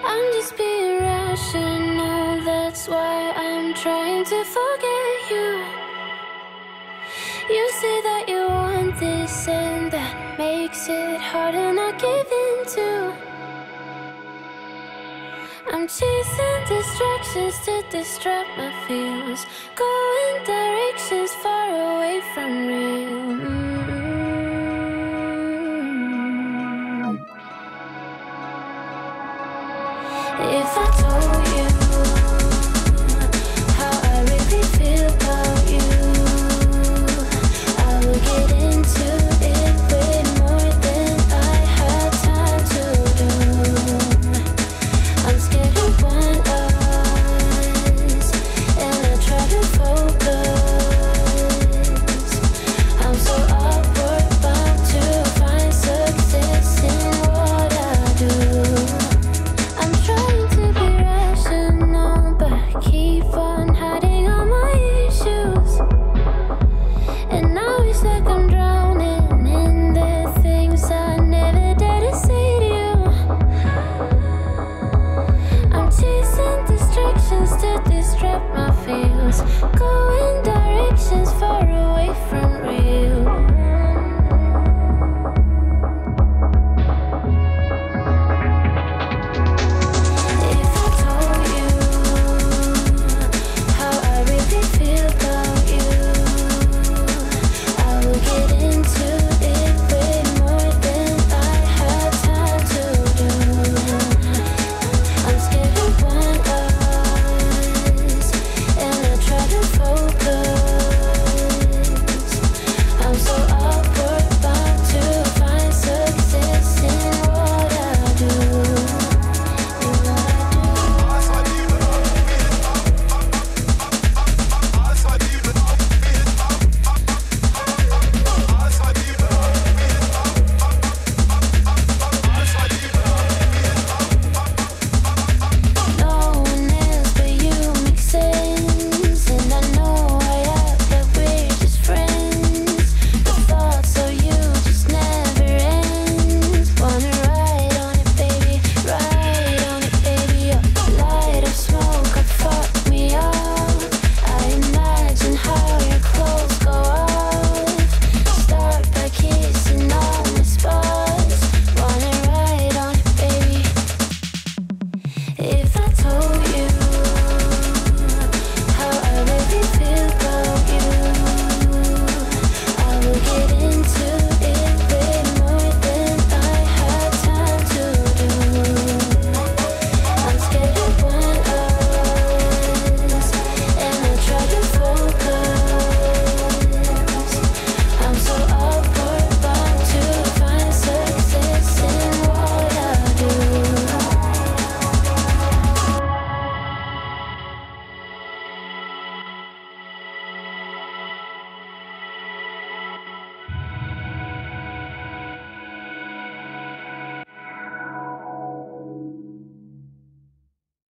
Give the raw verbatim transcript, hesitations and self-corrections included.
I'm just being rational, that's why I'm trying to forget you. You say that you want this and that makes it harder not give in to. I'm chasing distractions to distract my feels, going directions far away from real. Mm-hmm. If I told you how I really feel about you, I would get into it way more than I had time to do. I'm scared of one us, and I try to focus. I'm so awkward, bound to find success in what I do. I'm trying to be rational, but I keep on hiding all my issues. And now it's like I'm drowning in the things I never dare to say to you. I'm chasing distractions to distract my feels, going